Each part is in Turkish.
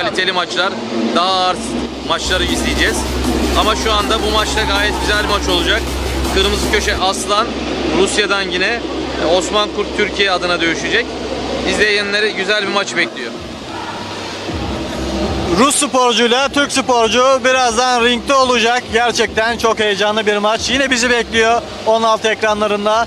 kaliteli maçlar, daha ağır maçları izleyeceğiz. Ama şu anda bu maçta gayet güzel bir maç olacak. Kırmızı köşe Aslan, Rusya'dan yine Osman Kurt Türkiye adına dövüşecek. İzleyenleri güzel bir maç bekliyor. Rus sporcuyla Türk sporcu birazdan ringde olacak. Gerçekten çok heyecanlı bir maç. Yine bizi bekliyor 16 ekranlarında.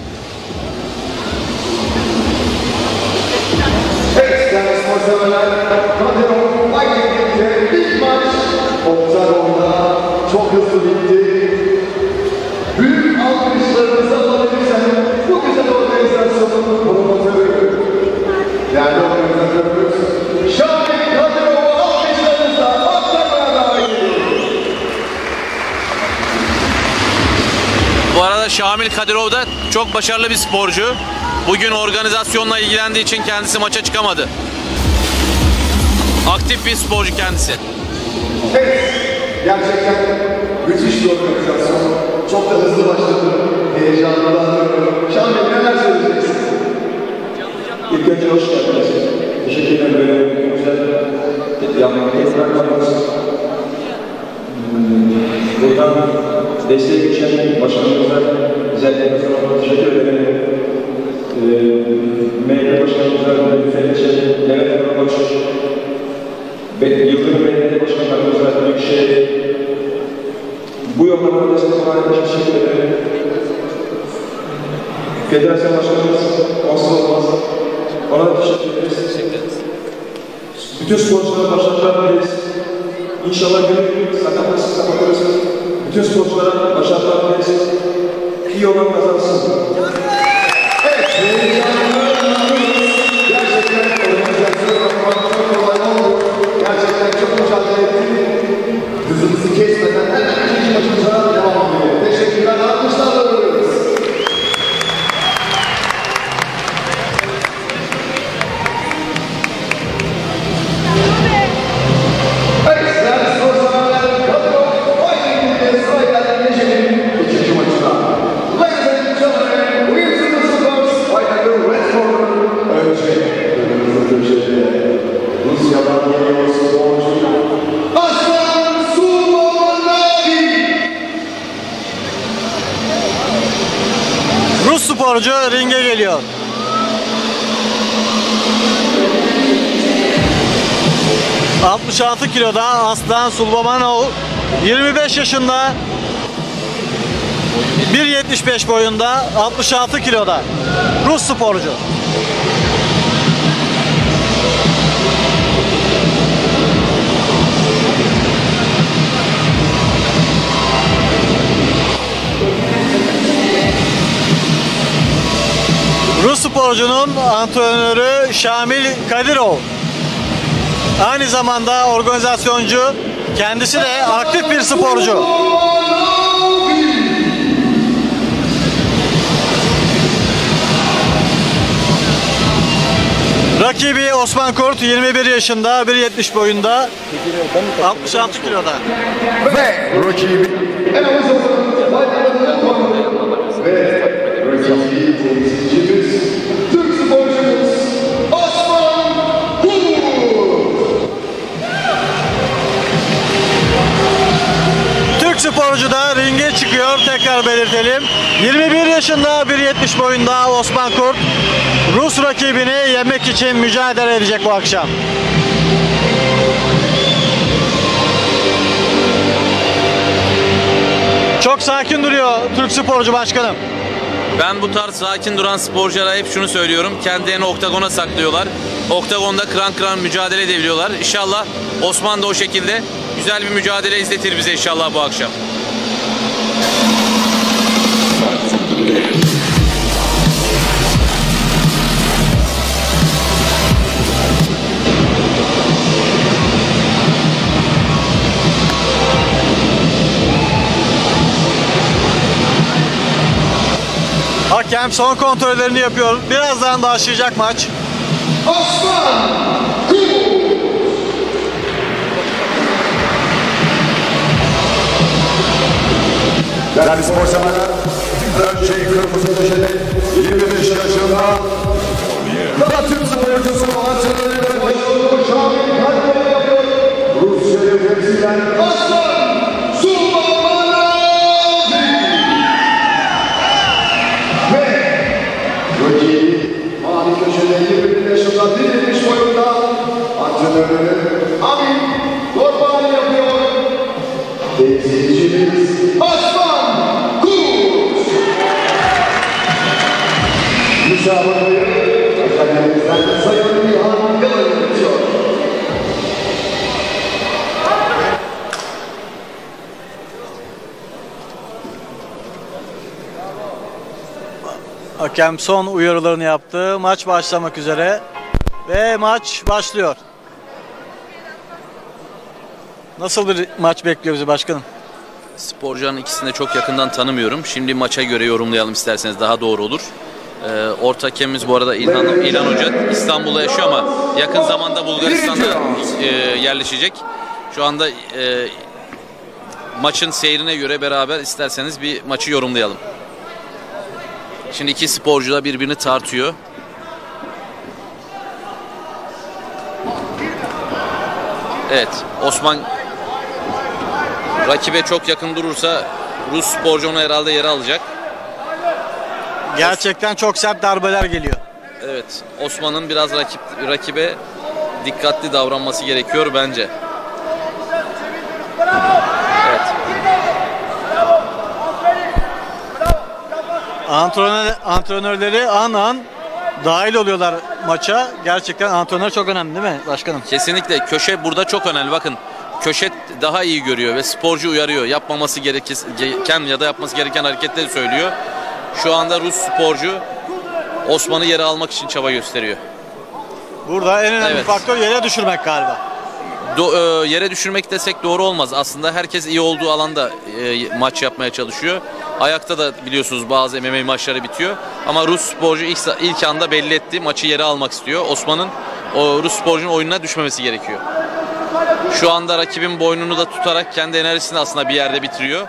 Evet, değerli spor severler, Kadirov Viking'de ilk maç Oktagon'da çok hızlı bitti. Büyük alkışlarınızı alabilirseniz bu güzel organizasyonun promotörü, değerli organizatörümüz Şamil Kadirov'u alkışlarınızla Oktagon'a davet ediyoruz. Bu arada Şamil Kadirov da çok başarılı bir sporcu. Bugün organizasyonla ilgilendiği için kendisi maça çıkamadı. Aktif bir sporcu kendisi. Evet, gerçekten müthiş bir organizasyon. Çok da hızlı başladı. Heyecanlandım. Şamil neler söyleyeceksin? İlk önce hoş geldiniz. Teşekkür ederim böyle güzel yanmakta bırakmadınız. Buradan desteği geçen başkanımıza güzel teşekkür ederim. Meyve başkanımıza, Müfettiç'e, Levent Karabaş, Yıldırım Belediye Başkanlarımıza, Büyükşehir, bu yollarda destek olarak teşekkür ederim. Federasyon Başkanımız olsa olmaz, ona da teşekkür ederiz. Bütün sporculara başarılar dileriz. İnşallah günü sakatlırsız. Bütün sporculara başarılar dileriz. İyi olan kazansın. Gerçekten organizasyon yapmak çok kolay oldu. Gerçekten çok mücadele ettik. Hızımızı kesmeden hemen ikinci maçımıza devam ediyor. Teşekkürler, alkışlarla alıyoruz. Evet, değerli spor severler, Kadirov Viking'de sıra gelen gecenin ikinci maçına. Ladies and gentlemen, Wilson Supers fighting the red corner. Önce kırmızı köşede Rusya'dan geliyor sporcu Aslan Sulmanovic. Rus sporcu ringe geliyor. ...66 kiloda Aslan Sulmanovic, 25 yaşında, 1.75 boyunda, 66 kiloda Rus sporcu. Rus sporcunun antrenörü Şamil Kadirov. Aynı zamanda organizasyoncu, kendisi de aktif bir sporcu. Rakibi Osman Kurt, 21 yaşında, 1.70 boyunda, 66 kiloda. Ve rakibi temsilcimiz Türk sporcumuz Osman Kurt. Türk sporcu da ringe çıkıyor, tekrar belirtelim. 21 yaşında, 1.70 boyunda Osman Kurt, Rus rakibini yenmek için mücadele edecek bu akşam. Çok sakin duruyor Türk sporcu başkanım. Ben bu tarz sakin duran sporculara hep şunu söylüyorum. Kendilerini oktagona saklıyorlar. Oktagonda kıran kıran mücadele edebiliyorlar. İnşallah Osman da o şekilde güzel bir mücadele izletir bize inşallah bu akşam. Hakem son kontrollerini yapıyor. Birazdan başlayacak maç. Osman Kurt. Değerli spor severler, önce kırmızı köşede 25 yaşında Türk sporcusu antrenörü Şamil Kadirov yapıyor. Amin Gorbani yapıyor. Temsilcimiz Osman Kurt. Müsabakayı Akademimizden Sayın Nihan Yalan yönetiyor. Hakem son uyarılarını yaptı. Maç başlamak üzere. Ve maç başlıyor. Nasıl bir maç bekliyor bizi başkanım? Sporcuların ikisini de çok yakından tanımıyorum. Şimdi maça göre yorumlayalım isterseniz, daha doğru olur. Orta hakemimiz bu arada İlhan Hoca İstanbul'da yaşıyor ama yakın zamanda Bulgaristan'da yerleşecek. Şu anda maçın seyrine göre beraber isterseniz bir maçı yorumlayalım. Şimdi iki sporcu da birbirini tartıyor. Evet, Osman rakibe çok yakın durursa Rus sporcu onu herhalde yere alacak. Gerçekten çok sert darbeler geliyor. Evet, Osman'ın biraz rakibe dikkatli davranması gerekiyor bence. Evet. Antrenörleri an dahil oluyorlar maça. Gerçekten antrenör çok önemli değil mi başkanım? Kesinlikle köşe burada çok önemli. Bakın, köşe daha iyi görüyor ve sporcu uyarıyor. Yapmaması gereken ya da yapması gereken hareketleri söylüyor. Şu anda Rus sporcu Osman'ı yere almak için çaba gösteriyor. Burada en önemli Evet. faktör yere düşürmek galiba. Yere düşürmek desek doğru olmaz. Aslında herkes iyi olduğu alanda maç yapmaya çalışıyor. Ayakta da biliyorsunuz bazı MMA maçları bitiyor. Ama Rus sporcu ilk anda belli etti. Maçı yere almak istiyor. Osman'ın o Rus sporcunun oyununa düşmemesi gerekiyor. Şu anda rakibin boynunu da tutarak kendi enerjisini aslında bir yerde bitiriyor.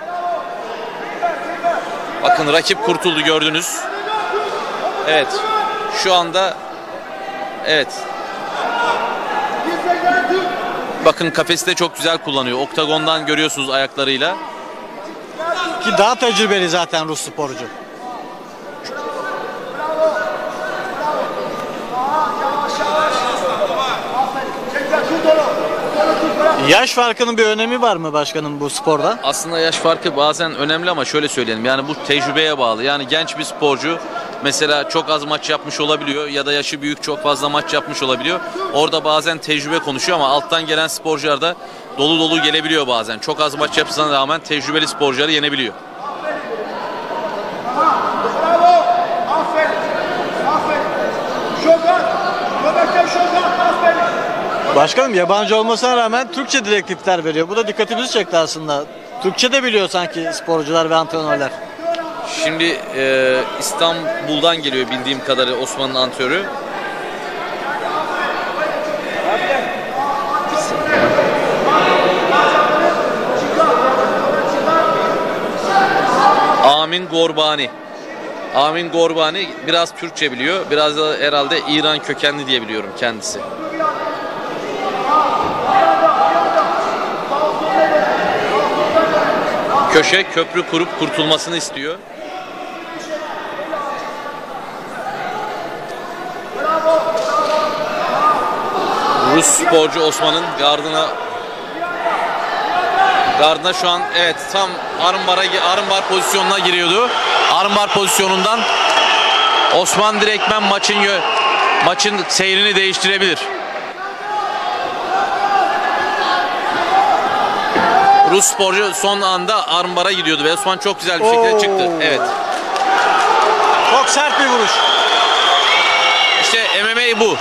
Bakın, rakip kurtuldu, gördünüz. Evet. Şu anda evet. Bakın, kafesi de çok güzel kullanıyor. Oktagondan görüyorsunuz ayaklarıyla. Ki daha tecrübeli zaten Rus sporcu. Yaş farkının bir önemi var mı başkanım bu sporda? Aslında yaş farkı bazen önemli ama şöyle söyleyelim. Yani bu tecrübeye bağlı. Yani genç bir sporcu mesela çok az maç yapmış olabiliyor ya da yaşı büyük çok fazla maç yapmış olabiliyor. Orada bazen tecrübe konuşuyor ama alttan gelen sporcular da dolu dolu gelebiliyor bazen. Çok az maç yapmasına rağmen tecrübeli sporcuları yenebiliyor. Bravo! Aferin! Aferin! Şokat! Göbekten şokat! Aferin! Başkanım yabancı olmasına rağmen Türkçe direktifler veriyor. Bu da dikkatimizi çekti aslında. Türkçe de biliyor sanki sporcular ve antrenörler. Şimdi İstanbul'dan geliyor bildiğim kadarıyla Osman'ın antrenörü. Amin Gorbani. Amin Gorbani biraz Türkçe biliyor. Biraz da herhalde İran kökenli diye biliyorum kendisi. Köşe köprü kurup kurtulmasını istiyor. Rus sporcu Osman'ın gardına şu an evet tam armbar pozisyonuna giriyordu. Armbar pozisyonundan Osman direktmen maçın seyrini değiştirebilir. Rus sporcu son anda armbara gidiyordu ve Osman çok güzel bir şekilde çıktı. Evet. Çok sert bir vuruş. İşte MMA bu.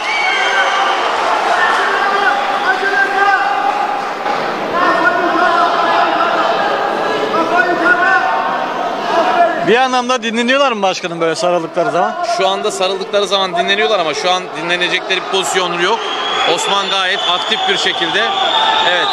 Bir anlamda dinleniyorlar mı başkanım böyle sarıldıkları zaman? Şu anda sarıldıkları zaman dinleniyorlar ama şu an dinlenecekleri bir pozisyonları yok. Osman gayet aktif bir şekilde. Evet.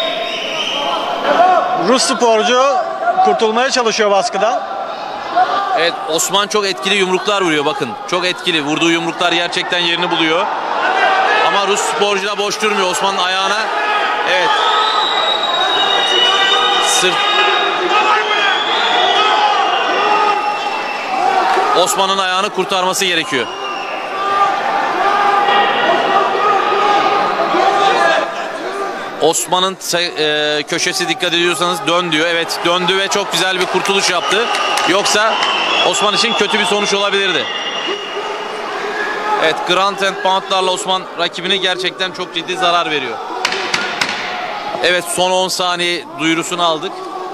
Rus sporcu kurtulmaya çalışıyor baskıdan. Evet, Osman çok etkili yumruklar vuruyor bakın. Çok etkili. Vurduğu yumruklar gerçekten yerini buluyor. Ama Rus sporcu da boş durmuyor. Osman'ın ayağına. Evet. Sırt. Osman'ın ayağını kurtarması gerekiyor. Osman'ın köşesi, dikkat ediyorsanız dön diyor. Evet, döndü ve çok güzel bir kurtuluş yaptı. Yoksa Osman için kötü bir sonuç olabilirdi. Evet, Ground and Pound'larla Osman rakibine gerçekten çok ciddi zarar veriyor. Evet, son 10 saniye duyurusunu aldık.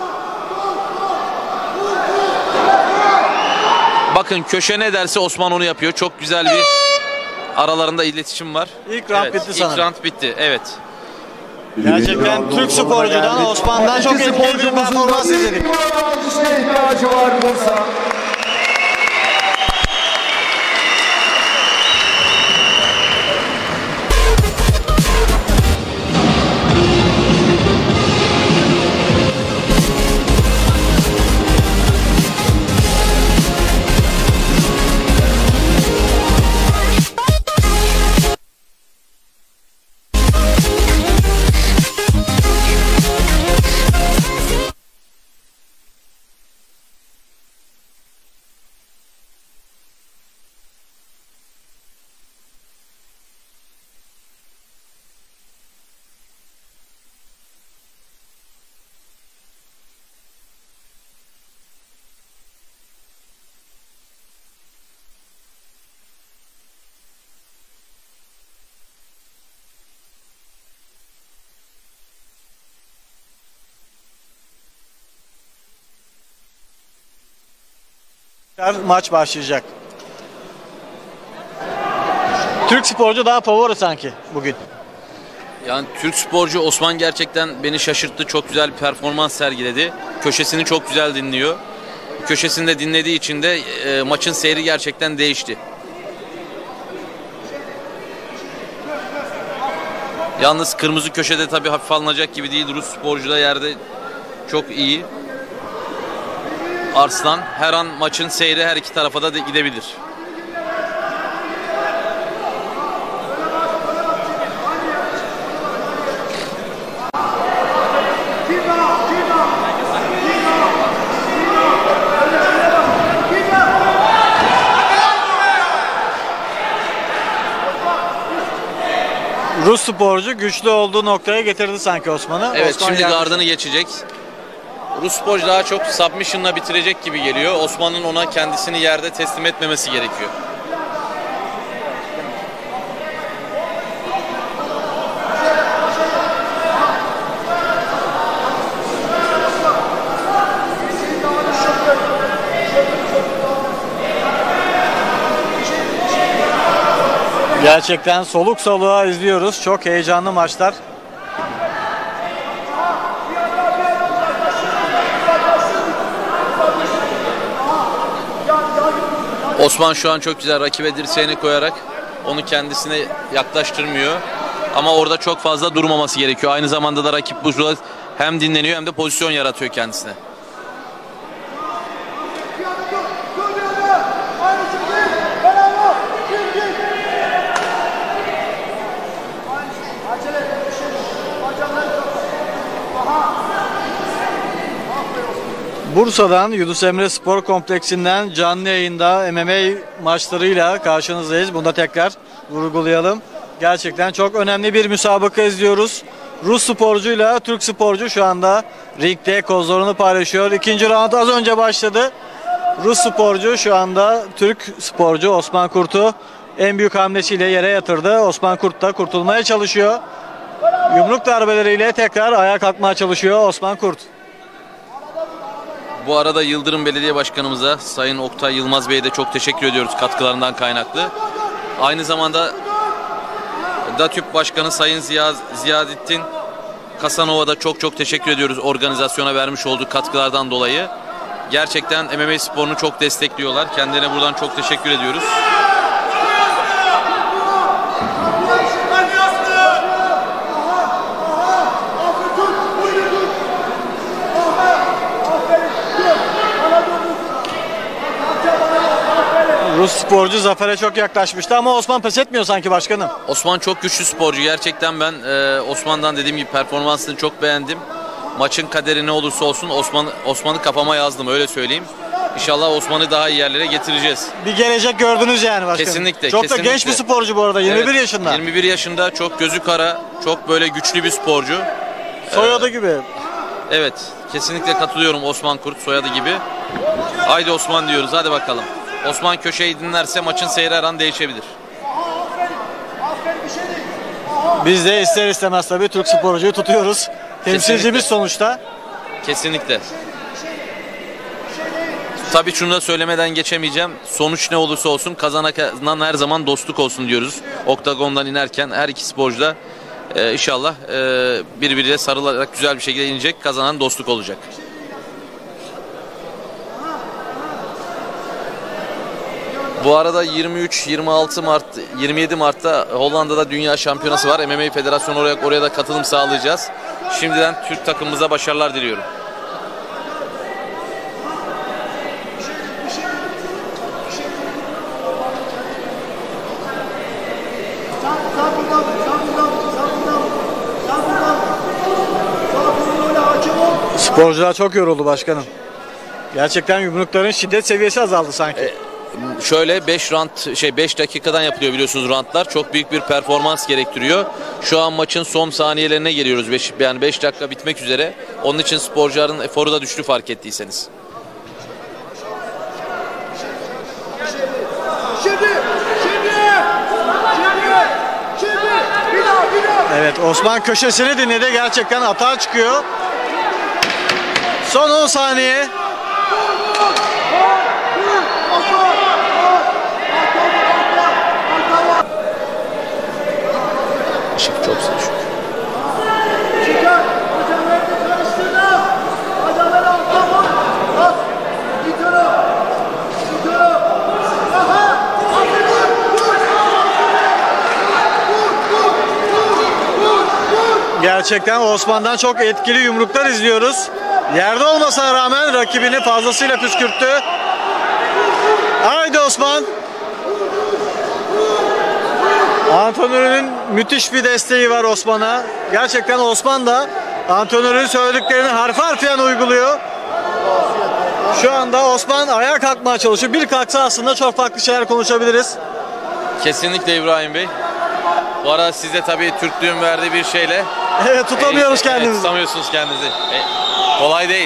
Bakın, köşe ne derse Osman onu yapıyor. Çok güzel bir aralarında iletişim var. İlk round bitti sanırım. İlk round bitti, evet. Gerçekten Türk sporcudan, Osman'dan çok etkili bir performans izledik. İhtiyacı var Bursa. Maç başlayacak. Türk sporcu daha favori sanki bugün. Yani Türk sporcu Osman gerçekten beni şaşırttı. Çok güzel bir performans sergiledi. Köşesini çok güzel dinliyor. Köşesini de dinlediği için de maçın seyri gerçekten değişti. Yalnız kırmızı köşede tabii hafif alınacak gibi değil. Rus sporcu da yerde çok iyi. Arslan her an maçın seyri her iki tarafa da gidebilir. Rus sporcu güçlü olduğu noktaya getirdi sanki Osman'ı. Evet, Osman şimdi geldi. gardını geçecek. Rus sporcu daha çok submission'la bitirecek gibi geliyor. Osman'ın ona kendisini yerde teslim etmemesi gerekiyor. Gerçekten soluk soluğa izliyoruz. Çok heyecanlı maçlar. Osman şu an çok güzel rakibe dirseğini koyarak onu kendisine yaklaştırmıyor. Ama orada çok fazla durmaması gerekiyor. Aynı zamanda da rakip bu sırada hem dinleniyor hem de pozisyon yaratıyor kendisine. Bursa'dan Yunus Emre Spor Kompleksi'nden canlı yayında MMA maçlarıyla karşınızdayız. Bunu da tekrar vurgulayalım. Gerçekten çok önemli bir müsabaka izliyoruz. Rus sporcuyla Türk sporcu şu anda ringde kozlarını paylaşıyor. İkinci round az önce başladı. Rus sporcu şu anda Türk sporcu Osman Kurt'u en büyük hamlesiyle yere yatırdı. Osman Kurt da kurtulmaya çalışıyor. Yumruk darbeleriyle tekrar ayağa kalkmaya çalışıyor Osman Kurt. Bu arada Yıldırım Belediye Başkanımıza, Sayın Oktay Yılmaz Bey'e de çok teşekkür ediyoruz katkılarından kaynaklı. Aynı zamanda DATÜP Başkanı Sayın Ziyadettin Kasanov'a da çok teşekkür ediyoruz organizasyona vermiş olduğu katkılardan dolayı. Gerçekten MMA sporunu çok destekliyorlar. Kendilerine buradan çok teşekkür ediyoruz. Rus sporcu zafere çok yaklaşmıştı ama Osman pes etmiyor sanki başkanım. Osman çok güçlü sporcu. Gerçekten ben Osman'dan dediğim gibi performansını çok beğendim. Maçın kaderi ne olursa olsun Osman'ı kafama yazdım, öyle söyleyeyim. İnşallah Osman'ı daha iyi yerlere getireceğiz. Bir gelecek gördünüz yani başkanım. Kesinlikle. Çok kesinlikle. da genç bir sporcu bu arada, 21 Evet, yaşında. 21 yaşında, çok gözü kara, çok böyle güçlü bir sporcu. Soyadı gibi. Evet, kesinlikle katılıyorum, Osman Kurt soyadı gibi. Haydi Osman diyoruz, hadi bakalım. Osman köşeyi dinlerse maçın seyri her an değişebilir. Aferin, bir şey değil. Biz de ister istemez tabii Türk sporcuyu tutuyoruz. Temsilcimiz sonuçta. Kesinlikle. Tabii şunu da söylemeden geçemeyeceğim. Sonuç ne olursa olsun kazanan her zaman dostluk olsun diyoruz. Oktagondan inerken her iki sporcu da inşallah birbiriyle sarılarak güzel bir şekilde inecek. Kazanan dostluk olacak. Bu arada 23-26 Mart, 27 Mart'ta Hollanda'da Dünya Şampiyonası var. MMA Federasyonu oraya da katılım sağlayacağız. Şimdiden Türk takımımıza başarılar diliyorum. Sporcular çok yoruldu başkanım. Gerçekten yumrukların şiddet seviyesi azaldı sanki. Şöyle 5 dakikadan yapılıyor biliyorsunuz roundlar. Çok büyük bir performans gerektiriyor. Şu an maçın son saniyelerine geliyoruz. 5 dakika bitmek üzere. Onun için sporcuların eforu da düştü, fark ettiyseniz. Evet, Osman köşesini dinledi. Gerçekten hata çıkıyor. Son 10 saniye. Işık çok sıcak. Gerçekten Osman'dan çok etkili yumruklar izliyoruz. Yerde olmasına rağmen rakibini fazlasıyla püskürttü. Haydi Osman. Antrenörünün müthiş bir desteği var Osman'a. Gerçekten Osman da antrenörün söylediklerini harfi harfiyen uyguluyor. Şu anda Osman ayağa kalkmaya çalışıyor. Bir kalksa aslında çok farklı şeyler konuşabiliriz. Kesinlikle İbrahim Bey. Bu arada siz de tabii Türklüğün verdiği bir şeyle Evet, tutamıyoruz kendimizi. Tutamıyorsunuz kendinizi. Kolay değil.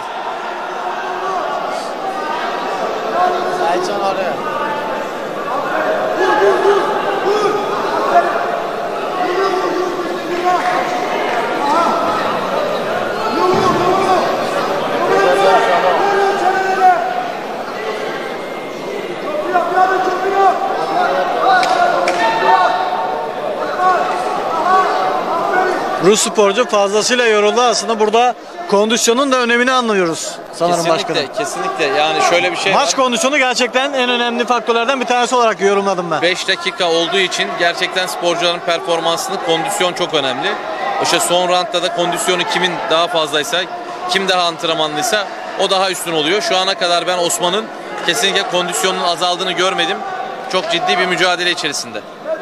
Rus sporcu fazlasıyla yoruldu. Aslında burada kondisyonun da önemini anlıyoruz sanırım başkanım. Kesinlikle. Yani şöyle bir şey Maç var. kondisyonu gerçekten en önemli faktörlerden bir tanesi olarak yorumladım ben. 5 dakika olduğu için gerçekten sporcuların performansını, kondisyon çok önemli. İşte son roundda da kondisyonu kimin daha fazlaysa, kim daha antrenmanlıysa o daha üstün oluyor. Şu ana kadar ben Osman'ın kesinlikle kondisyonunun azaldığını görmedim. Çok ciddi bir mücadele içerisinde.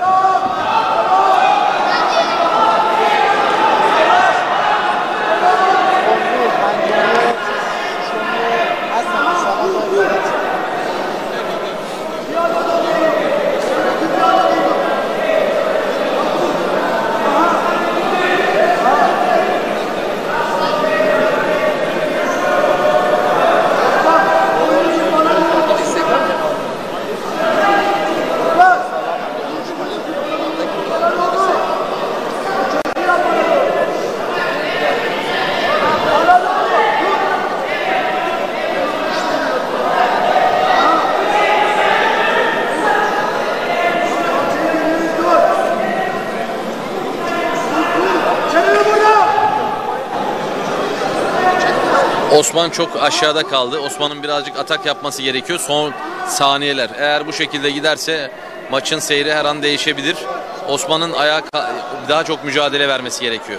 Osman çok aşağıda kaldı. Osman'ın birazcık atak yapması gerekiyor. Son saniyeler. Eğer bu şekilde giderse maçın seyri her an değişebilir. Osman'ın daha çok mücadele vermesi gerekiyor.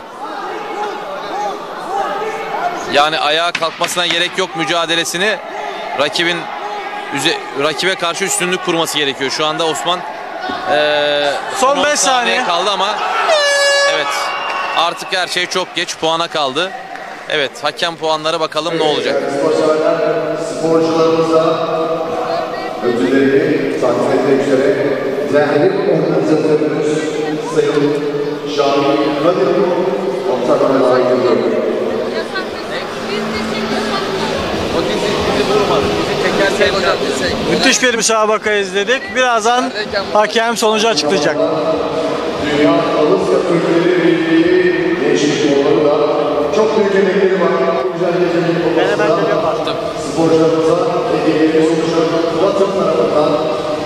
Yani ayağa kalkmasına gerek yok, mücadelesini rakibin rakibe karşı üstünlük kurması gerekiyor. Şu anda Osman Son 10 5 saniye kaldı ama evet, artık her şey çok geç, puana kaldı. Evet, hakem puanlara bakalım ne olacak. Sporcularımıza ödüllerini takdim etmek üzere değerli organizatörümüz Sayın Şahin Kadir'in ortaklarına layık ediyorum. O bizi vurmadı. Bizi teker müthiş bir müsabaka izledik. Birazdan hakem sonucu açıklayacak. Dünya Alusya Türkleri Birliği gençlik yolları da çok büyük emekleri var. Güzel geceleri sporcularımıza hediyeleri sunacak Batı tarafından.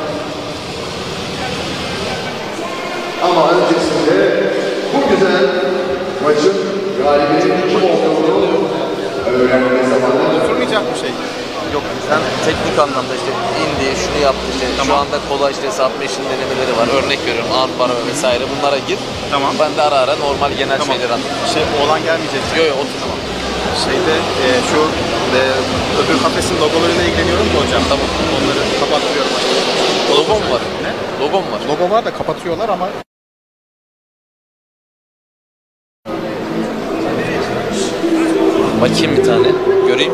Ama öncesinde bu güzel maçın galibinin kim olduğunu öğrenme zamanı. Oturmayacak bir şey. Yok, sen teknik anlamda işte indi, şunu yaptı işte. Şu anda kolay işte submission denemeleri var. Örnek veriyorum, arm bar vesaire, bunlara gir. Tamam. Ben de ara ara normal genel şeyler anlatayım. Oğlan gelmeyecek. Yok yok, otur tamam. Şeyde şu öbür kafesin logolarıyla ilgileniyorum da hocam. Tamam. Onları kapatıyorum. Logo mu var? Ne? Logo mu var? Logo var da kapatıyorlar ama Bakayım bir tane, göreyim.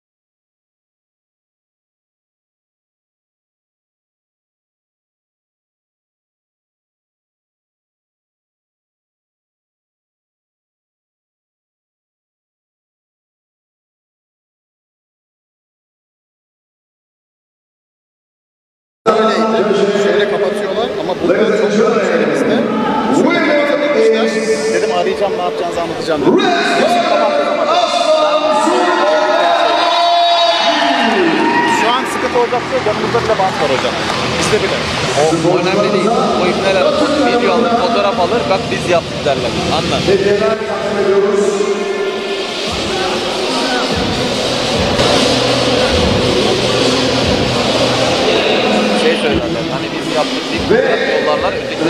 şöyle kapatıyorlar ama burada çok güzel şeylerimizde. Dedim arayacağım, ne yapacağınızı anlatacağım. Şu an sıkıntı olacaksa yanımızda bile bant var hocam. Bizde bile. O önemli değil. O ipneler video alır, fotoğraf alır, bak biz yaptık derler. Anla. Şey söylerler, hani biz yaptık deyip fotoğraf yollarlar, ötekiler